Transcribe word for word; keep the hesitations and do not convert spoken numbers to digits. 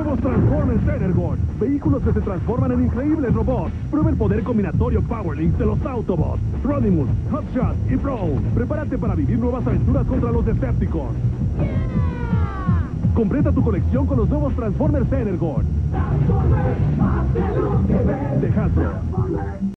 Nuevos Transformers Energon. Vehículos que se transforman en increíbles robots. Prueba el poder combinatorio Powerlink de los Autobots. Rodimus, Hotshot y Brawl. Prepárate para vivir nuevas aventuras contra los Decepticons. Completa tu colección con los nuevos Transformers Energon. De Hasbro.